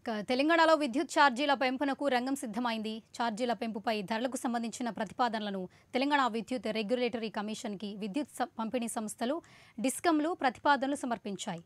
తెలంగాణలో విద్యుత్ ఛార్జీల పెంపునకు రంగం సిద్ధమైంది. ఛార్జీల పెంపుపై ధరలకు సంబంధించిన ప్రతిపాదనలను తెలంగాణ విద్యుత్ రెగ్యులేటరీ కమిషన్కి విద్యుత్ పంపిణీ సంస్థలు, డిస్కంలు ప్రతిపాదనలు సమర్పించాయి.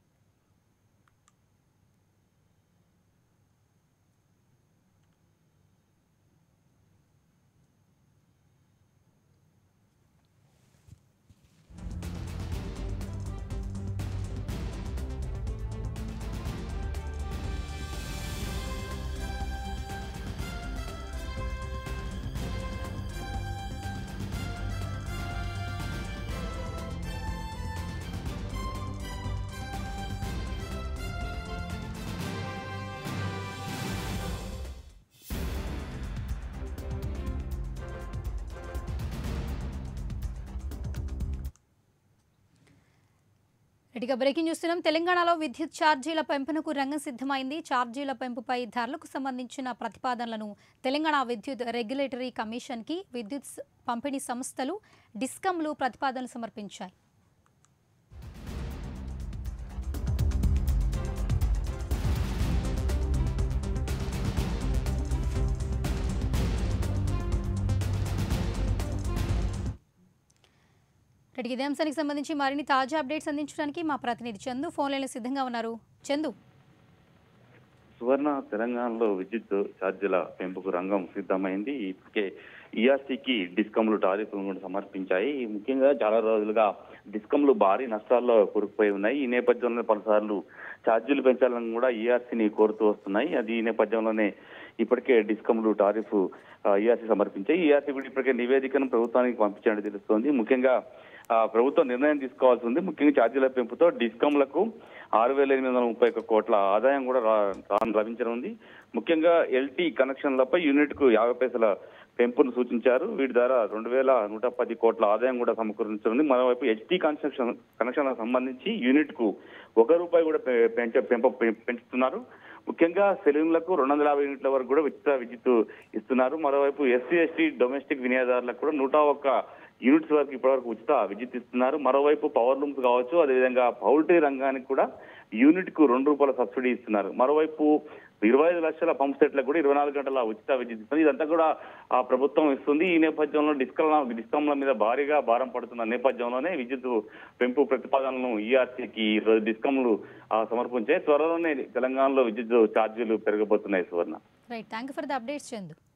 ఇక బ్రేకింగ్ చూస్తున్నాం. తెలంగాణలో విద్యుత్ ఛార్జీల పెంపునకు రంగం సిద్ధమైంది. ఛార్జీల పెంపుపై ధరలకు సంబంధించిన ప్రతిపాదనలను తెలంగాణ విద్యుత్ రెగ్యులేటరీ కమిషన్కి విద్యుత్ పంపిణీ సంస్థలు, డిస్కంలు ప్రతిపాదనలు సమర్పించాయి. ఇదే అంశానికి సంబంధించి మరిన్ని తాజా అప్డేట్స్ అందించడానికి మా ప్రతినిధి చందు ఫోన్ లైన్లో సిద్ధంగా ఉన్నారు. చందు. సువర్ణ, తెలంగాణలో విద్యుత్ ఛార్జీల పెంపుకు రంగం సిద్ధమైంది. ఇప్పటికే ఈఆర్సీకి డిస్కంలు టారిఫ్లను కూడా సమర్పించాయి. ముఖ్యంగా చాలా రోజులుగా డిస్కంలు భారీ నష్టాల్లో కూరుకుపోయి ఉన్నాయి. ఈ నేపథ్యంలో పలుసార్లు ఛార్జీలు పెంచాలని కూడా ఈఆర్సీని కోరుతూ వస్తున్నాయి. అది ఈ నేపథ్యంలోనే ఇప్పటికే డిస్కంలు టారిఫ్ ఈఆర్సీ సమర్పించాయి. ఈఆర్సీ కూడా ఇప్పటికే నివేదికను ప్రభుత్వానికి పంపించినట్టు తెలుస్తోంది. ముఖ్యంగా ప్రభుత్వం నిర్ణయం తీసుకోవాల్సి ఉంది. ముఖ్యంగా ఛార్జీల పెంపుతో డిస్కంలకు 6,831 కోట్ల ఆదాయం కూడా లభించనుంది. ముఖ్యంగా ఎల్టీ కనెక్షన్లపై యూనిట్ కు 50 పైసల పెంపును సూచించారు. వీటి ద్వారా 2,110 కోట్ల ఆదాయం కూడా సమకూర్చనుంది. మరోవైపు హెచ్టీ కనెక్షన్లకు సంబంధించి యూనిట్ కు ₹1 కూడా పెంచుతున్నారు. ముఖ్యంగా సెలూన్లకు 250 యూనిట్ల వరకు కూడా ఉచిత విద్యుత్ ఇస్తున్నారు. మరోవైపు ఎస్సీ, ఎస్టీ, డొమెస్టిక్ వినియోగదారులకు కూడా 101 యూనిట్స్ వరకు ఇప్పటివరకు ఉచిత విద్యుత్ ఇస్తున్నారు. మరోవైపు పవర్ లూమ్స్ కావచ్చు, అదేవిధంగా పౌల్ట్రీ రంగానికి కూడా యూనిట్ కు ₹2 సబ్సిడీ ఇస్తున్నారు. మరోవైపు 25 లక్షల పంప్ సెట్లకు కూడా 24 గంటల ఉచిత విద్యుత్ ఇస్తుంది. ఇదంతా కూడా ఆ ప్రభుత్వం ఇస్తుంది. ఈ నేపథ్యంలో డిస్కంల మీద భారీగా భారం పడుతున్న నేపథ్యంలోనే విద్యుత్ పెంపు ప్రతిపాదనలను ఈఆర్సీకి డిస్కంలు సమర్పించే త్వరలోనే తెలంగాణలో విద్యుత్ ఛార్జీలు పెరగబోతున్నాయి. Suvarna. Right, thank you for the updates Chandu.